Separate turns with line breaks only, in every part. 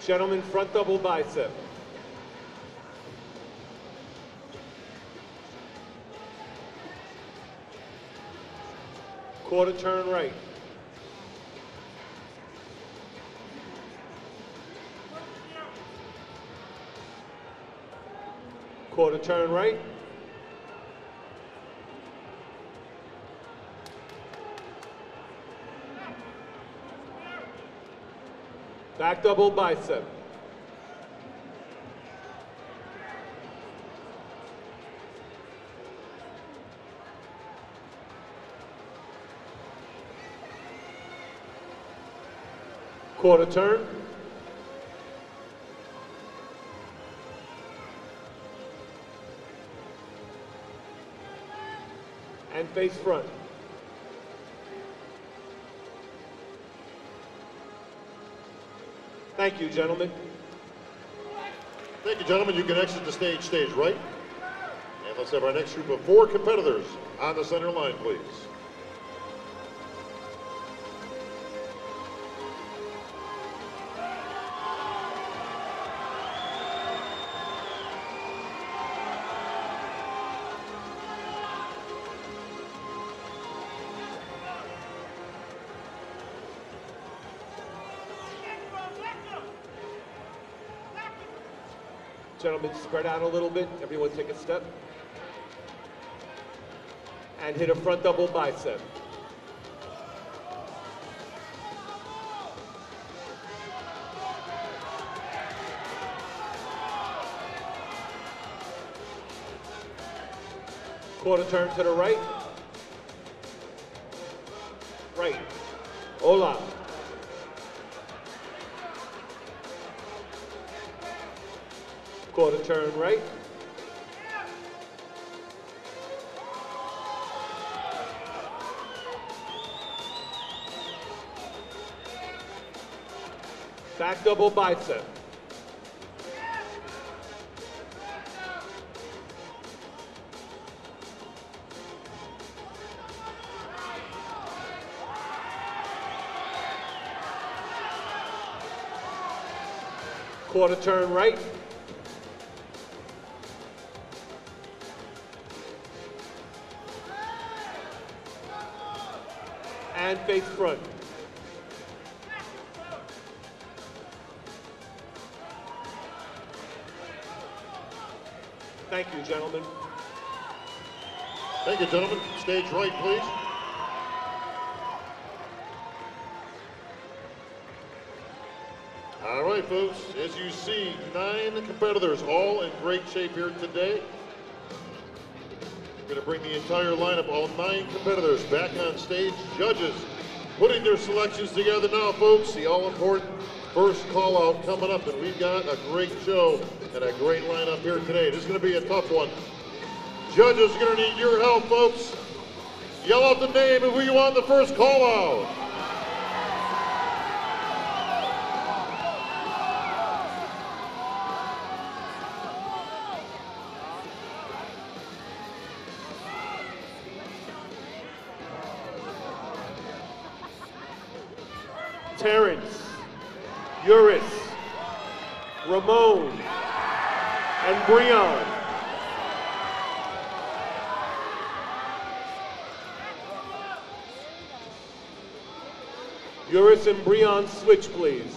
Gentlemen, front double bicep. Quarter turn right. Quarter turn right. Back double bicep. Quarter turn. And face front. Thank you, gentlemen.
Thank you, gentlemen. You can exit the stage right. And let's have our next group of 4 competitors on the center line, please.
Gentlemen, spread out a little bit. Everyone take a step. And hit a front double bicep. Quarter turn to the right. Right. Hola. Quarter turn right. Back double bicep. Quarter turn right. And face front. Thank you, gentlemen.
Thank you, gentlemen. Stage right, please. All right, folks. As you see, 9 competitors, all in great shape here today. We're going to bring the entire lineup, all 9 competitors, back on stage. Judges putting their selections together now, folks. The all-important first call-out coming up, and we've got a great show and a great lineup here today. This is going to be a tough one. Judges are going to need your help, folks. Yell out the name of who you want the first call-out.
Terrence, Uris, Ramon, and Breon. Uris and Breon, switch, please.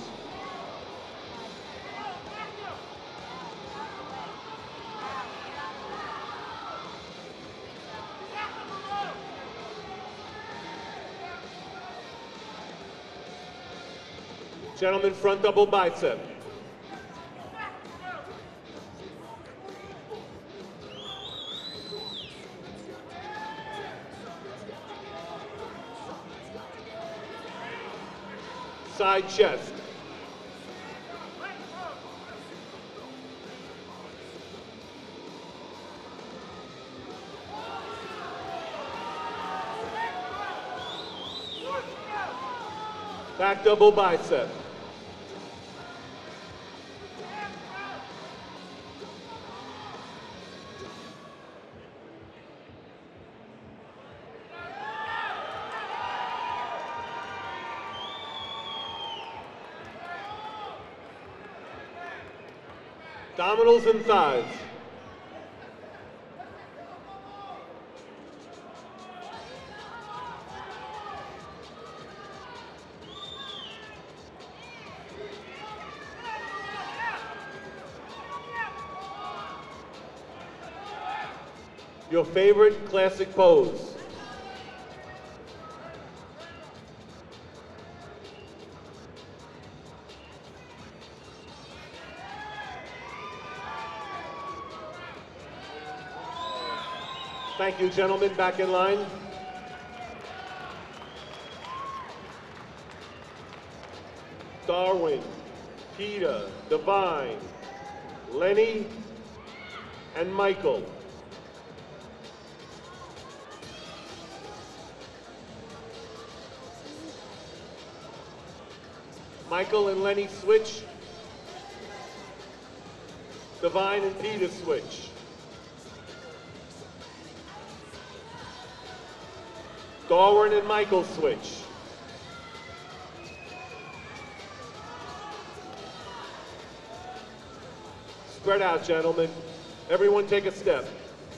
Gentlemen, front double bicep. Side chest. Back double bicep. Abdominals and thighs. Your favorite classic pose. Thank you, gentlemen. Back in line. Darwin, Peter, Divine, Lenny, and Michael. Michael and Lenny switch. Divine and Peter switch. Darwin and Michael switch. Spread out, gentlemen. Everyone take a step.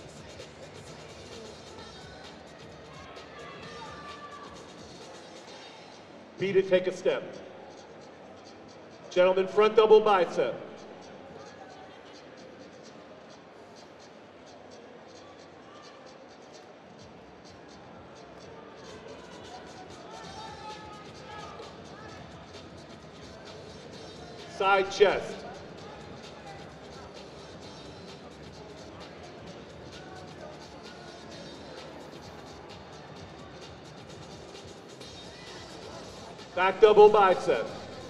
Peter, take a step. Gentlemen, front double bicep. Side chest. Back double bicep.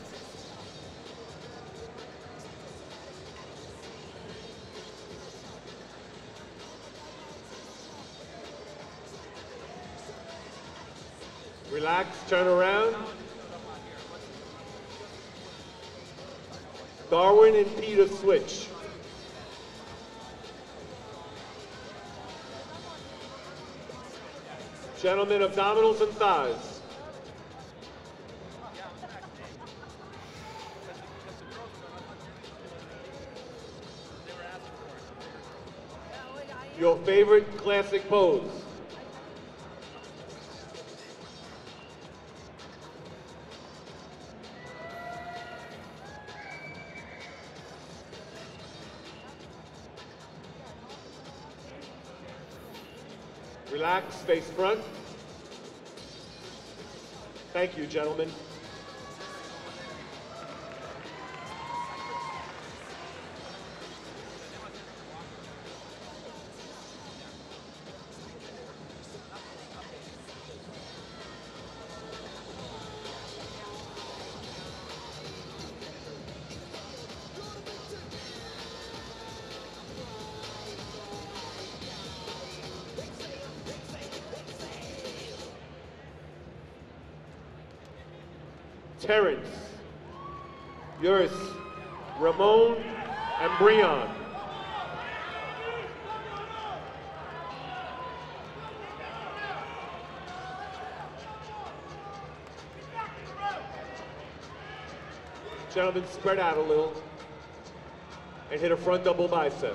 Relax, turn around. Darwin and Peter switch. Gentlemen, abdominals and thighs. Your favorite classic pose. Relax, face front. Thank you, gentlemen. Terrence, Yuris, Ramon, and Breon. Gentlemen, spread out a little and hit a front double bicep.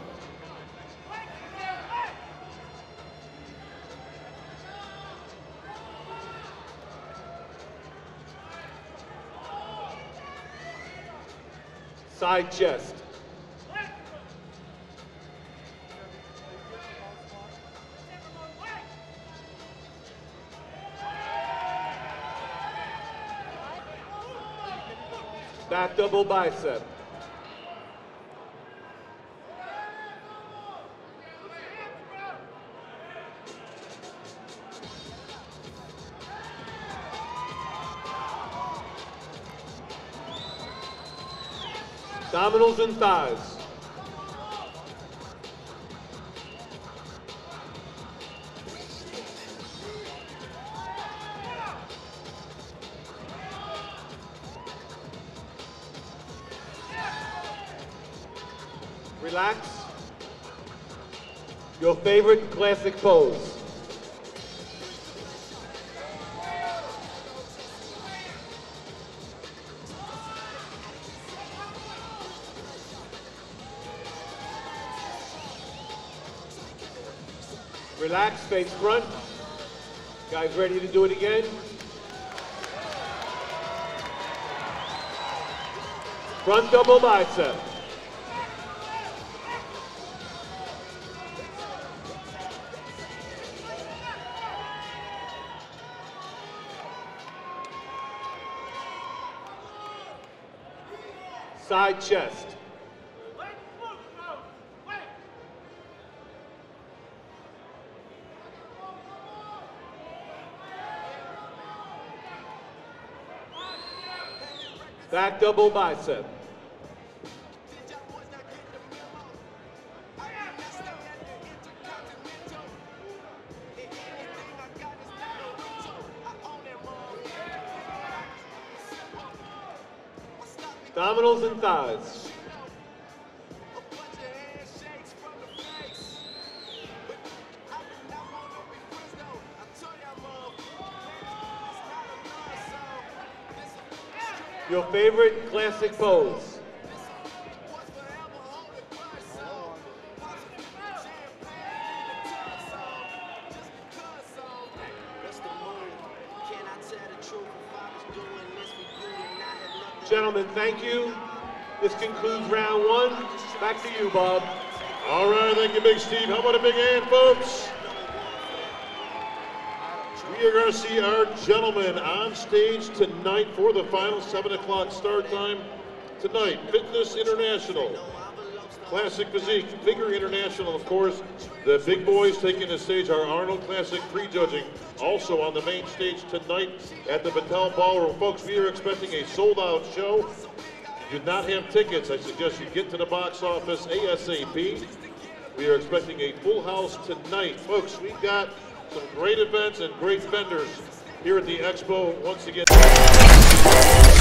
Side chest. Back double bicep. Abdominals and thighs. Relax. Your favorite classic pose. Relax, face front. Guys ready to do it again? Front double bicep. Side chest. Back double bicep. Abdominals and thighs. Your favorite classic pose. Gentlemen, thank you. This concludes round one. Back to you, Bob.
All right, thank you, Big Steve. How about a big hand, folks? We are going to see our gentlemen on stage tonight for the final 7 o'clock start time. Tonight, Fitness International, Classic Physique, Figure International, of course. The big boys taking the stage are Arnold Classic prejudging. Also on the main stage tonight at the Battelle Ballroom. Folks, we are expecting a sold-out show. If you do not have tickets, I suggest you get to the box office ASAP. We are expecting a full house tonight. Folks, we've got some great events and great vendors here at the Expo once again.